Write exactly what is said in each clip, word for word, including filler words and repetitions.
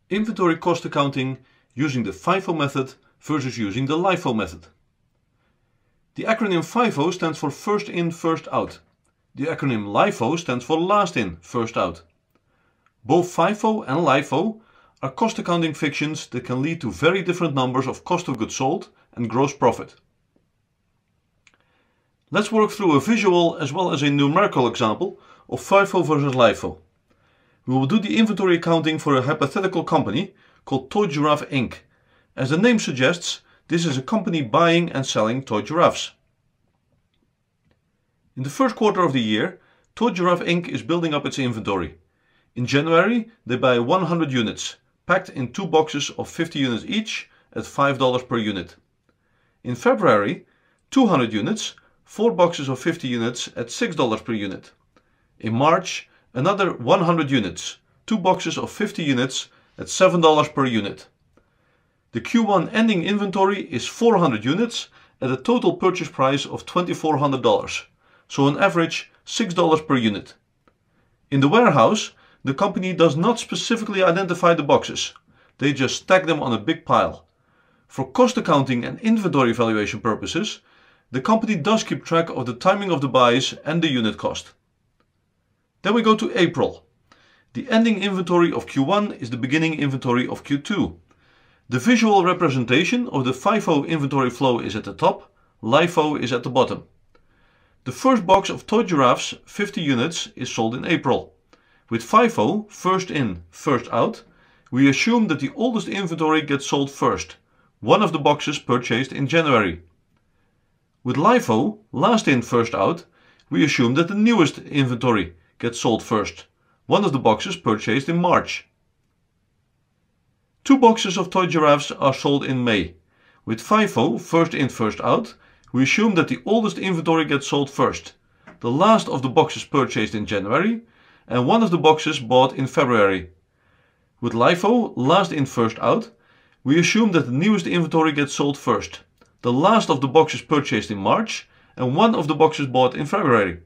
Inventory cost accounting using the FIFO method versus using the LIFO method. The acronym FIFO stands for first in, first out. The acronym LIFO stands for last in, first out. Both FIFO and LIFO are cost accounting fictions that can lead to very different numbers of cost of goods sold and gross profit. Let's work through a visual as well as a numerical example of FIFO versus LIFO. We will do the inventory accounting for a hypothetical company called Toy Giraffe Incorporated. As the name suggests, this is a company buying and selling toy giraffes. In the first quarter of the year, Toy Giraffe Incorporated is building up its inventory. In January, they buy one hundred units, packed in two boxes of fifty units each at five dollars per unit. In February, two hundred units, four boxes of fifty units at six dollars per unit. In March, another one hundred units, two boxes of fifty units at seven dollars per unit. The Q one ending inventory is four hundred units at a total purchase price of two thousand four hundred dollars, so on average six dollars per unit. In the warehouse, the company does not specifically identify the boxes, they just stack them on a big pile. For cost accounting and inventory valuation purposes, the company does keep track of the timing of the buys and the unit cost. Then we go to April. The ending inventory of Q one is the beginning inventory of Q two. The visual representation of the FIFO inventory flow is at the top, LIFO is at the bottom. The first box of toy giraffes, fifty units, is sold in April. With FIFO, first in, first out, we assume that the oldest inventory gets sold first, one of the boxes purchased in January. With LIFO, last in, first out, we assume that the newest inventory gets sold first, one of the boxes purchased in March. Two boxes of toy giraffes are sold in May. With FIFO, first in, first out, we assume that the oldest inventory gets sold first, the last of the boxes purchased in January, and one of the boxes bought in February. With LIFO, last in, first out, we assume that the newest inventory gets sold first, the last of the boxes purchased in March, and one of the boxes bought in February.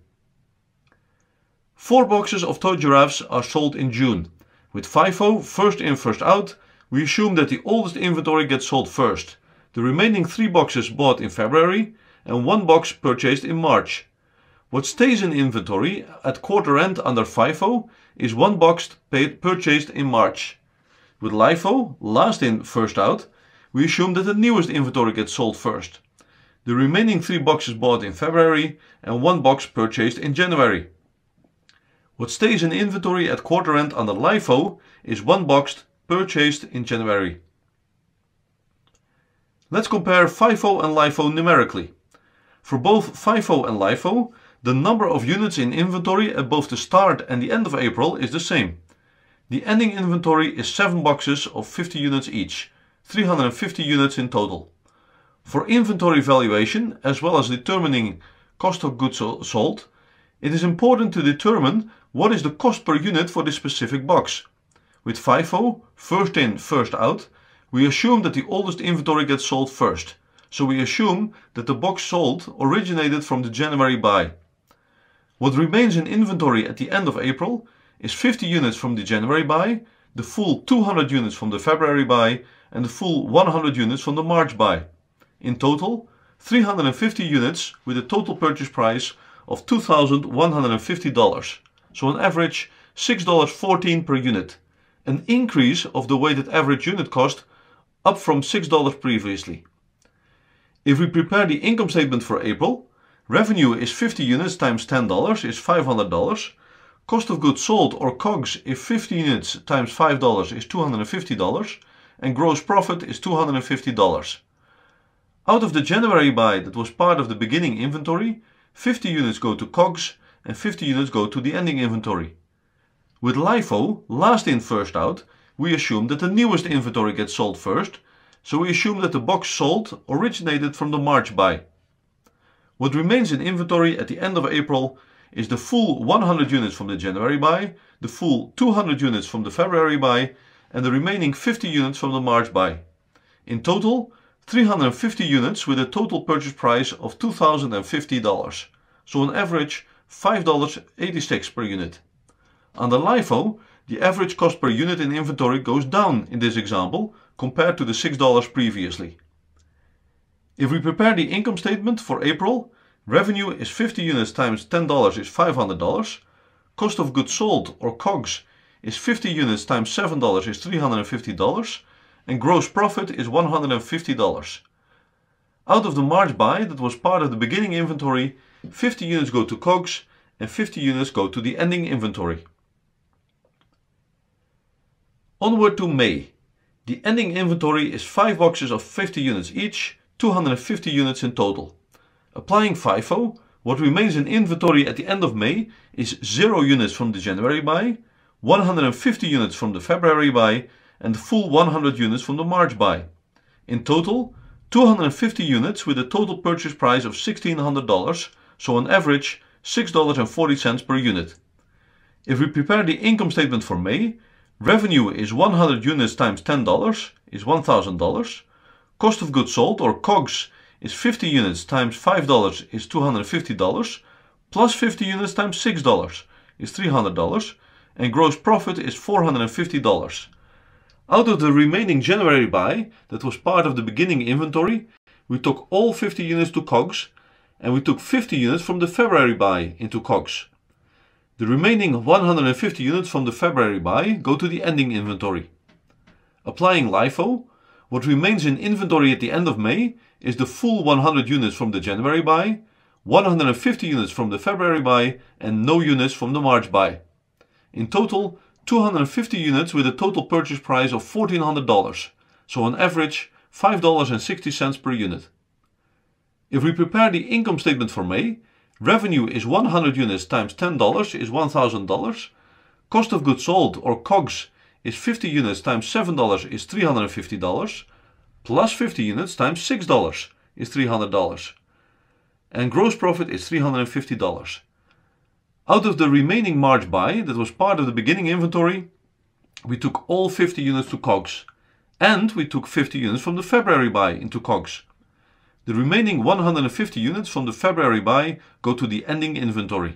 Four boxes of toy giraffes are sold in June. With FIFO, first in, first out, we assume that the oldest inventory gets sold first, the remaining three boxes bought in February, and one box purchased in March. What stays in inventory at quarter end under FIFO is one box paid purchased in March. With LIFO, last in, first out, we assume that the newest inventory gets sold first, the remaining three boxes bought in February, and one box purchased in January. What stays in inventory at quarter end under LIFO is one box purchased in January. Let's compare FIFO and LIFO numerically. For both FIFO and LIFO, the number of units in inventory at both the start and the end of April is the same. The ending inventory is seven boxes of fifty units each, three hundred fifty units in total. For inventory valuation, as well as determining cost of goods sold, it is important to determine what is the cost per unit for this specific box. With FIFO, first in, first out, we assume that the oldest inventory gets sold first, so we assume that the box sold originated from the January buy. What remains in inventory at the end of April is fifty units from the January buy, the full two hundred units from the February buy, and the full one hundred units from the March buy. In total, three hundred fifty units with a total purchase price of two thousand one hundred fifty dollars, so on average six dollars and fourteen cents per unit, an increase of the weighted average unit cost up from six dollars previously. If we prepare the income statement for April, revenue is fifty units times ten dollars is five hundred dollars, cost of goods sold or COGS if fifty units times five dollars is two hundred fifty dollars, and gross profit is two hundred fifty dollars. Out of the January buy that was part of the beginning inventory, fifty units go to COGS and fifty units go to the ending inventory. With LIFO, last in, first out, we assume that the newest inventory gets sold first, so we assume that the box sold originated from the March buy. What remains in inventory at the end of April is the full one hundred units from the January buy, the full two hundred units from the February buy, and the remaining fifty units from the March buy. In total, three hundred fifty units with a total purchase price of two thousand fifty dollars, so on average five dollars and eighty-six cents per unit. Under LIFO, the average cost per unit in inventory goes down in this example compared to the six dollars previously. If we prepare the income statement for April, revenue is fifty units times ten dollars is five hundred dollars, cost of goods sold or COGS is fifty units times seven dollars is three hundred fifty dollars, and gross profit is one hundred fifty dollars. Out of the March buy that was part of the beginning inventory, fifty units go to COGS and fifty units go to the ending inventory. Onward to May. The ending inventory is five boxes of fifty units each, two hundred fifty units in total. Applying FIFO, what remains in inventory at the end of May is zero units from the January buy, one hundred fifty units from the February buy, and the full one hundred units from the March buy. In total, two hundred fifty units with a total purchase price of one thousand six hundred dollars, so on average six dollars and forty cents per unit. If we prepare the income statement for May, revenue is one hundred units times ten dollars is one thousand dollars, cost of goods sold or COGS is fifty units times five dollars is two hundred fifty dollars, plus fifty units times six dollars is three hundred dollars, and gross profit is four hundred fifty dollars. Out of the remaining January buy that was part of the beginning inventory, we took all fifty units to COGS, and we took fifty units from the February buy into COGS. The remaining one hundred fifty units from the February buy go to the ending inventory. Applying LIFO, what remains in inventory at the end of May is the full one hundred units from the January buy, one hundred fifty units from the February buy, and no units from the March buy. In total, two hundred fifty units with a total purchase price of fourteen hundred dollars, so on average five dollars and sixty cents per unit. If we prepare the income statement for May, revenue is one hundred units times ten dollars is one thousand dollars, cost of goods sold or COGS is fifty units times seven dollars is three hundred fifty dollars, plus fifty units times six dollars is three hundred dollars, and gross profit is three hundred fifty dollars. Out of the remaining March buy that was part of the beginning inventory, we took all fifty units to COGS, and we took fifty units from the February buy into COGS. The remaining one hundred fifty units from the February buy go to the ending inventory.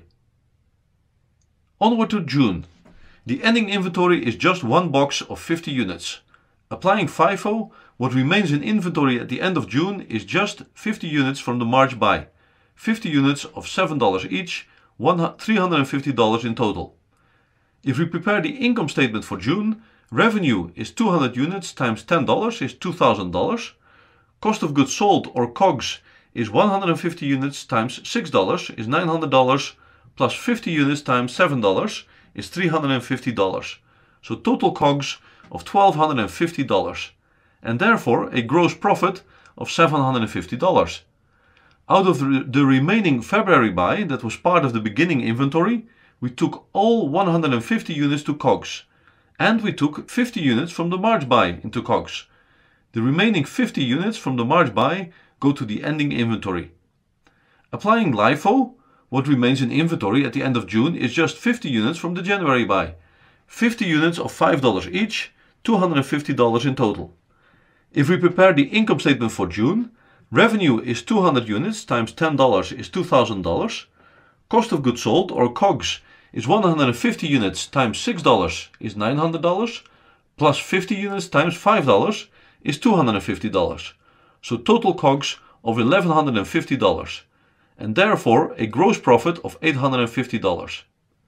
Onward to June. The ending inventory is just one box of fifty units. Applying FIFO, what remains in inventory at the end of June is just fifty units from the March buy, fifty units of seven dollars each, three hundred fifty dollars in total. If we prepare the income statement for June, revenue is two hundred units times ten dollars is two thousand dollars, cost of goods sold or COGS is one hundred fifty units times six dollars is nine hundred dollars, plus fifty units times seven dollars is three hundred fifty dollars, so total COGS of one thousand two hundred fifty dollars, and therefore a gross profit of seven hundred fifty dollars. Out of the remaining February buy that was part of the beginning inventory, we took all one hundred fifty units to COGS, and we took fifty units from the March buy into COGS. The remaining fifty units from the March buy go to the ending inventory. Applying LIFO, what remains in inventory at the end of June is just fifty units from the January buy, fifty units of five dollars each, two hundred fifty dollars in total. If we prepare the income statement for June, revenue is two hundred units times ten dollars is two thousand dollars, cost of goods sold or COGS is one hundred fifty units times six dollars is nine hundred dollars, plus fifty units times five dollars is two hundred fifty dollars, so total COGS of one thousand one hundred fifty dollars, and therefore a gross profit of eight hundred fifty dollars.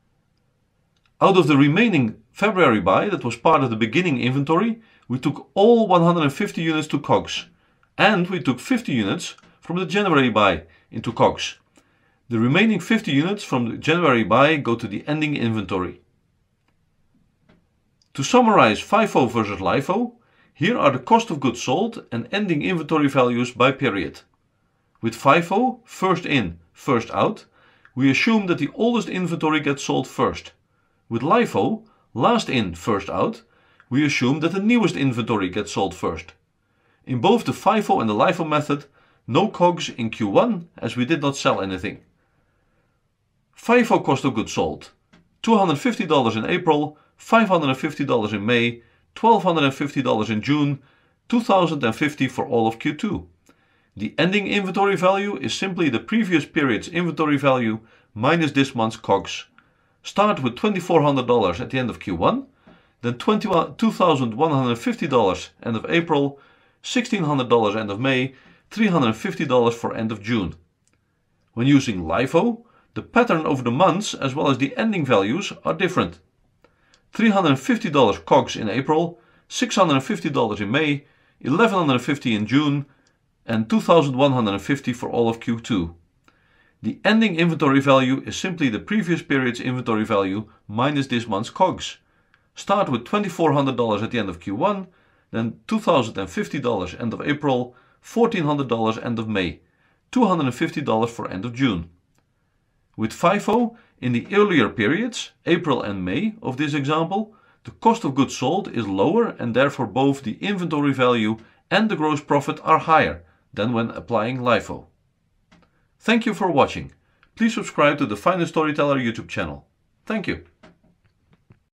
Out of the remaining February buy that was part of the beginning inventory, we took all one hundred fifty units to COGS, and we took fifty units from the January buy into COGS. The remaining fifty units from the January buy go to the ending inventory. To summarize FIFO versus LIFO, here are the cost of goods sold and ending inventory values by period. With FIFO, first in, first out, we assume that the oldest inventory gets sold first. With LIFO, last in, first out, we assume that the newest inventory gets sold first. In both the FIFO and the LIFO method, no COGS in Q one as we did not sell anything. FIFO cost of goods sold, two hundred fifty dollars in April, five hundred fifty dollars in May, one thousand two hundred fifty dollars in June, two thousand fifty dollars for all of Q two. The ending inventory value is simply the previous period's inventory value minus this month's COGS. Start with two thousand four hundred dollars at the end of Q one then two thousand one hundred fifty dollars end of April, one thousand six hundred dollars end of May, three hundred fifty dollars for end of June. When using LIFO, the pattern over the months as well as the ending values are different. three hundred fifty dollars C O G S in April, six hundred fifty dollars in May, eleven hundred fifty dollars in June, and two thousand one hundred fifty dollars for all of Q two. The ending inventory value is simply the previous period's inventory value minus this month's C O G S. Start with two thousand four hundred dollars at the end of Q one, then two thousand fifty dollars end of April, one thousand four hundred dollars end of May, two hundred fifty dollars for end of June. With FIFO, in the earlier periods, April and May of this example, the cost of goods sold is lower and therefore both the inventory value and the gross profit are higher than when applying LIFO. Thank you for watching. Please subscribe to the Finance Storyteller YouTube channel. Thank you.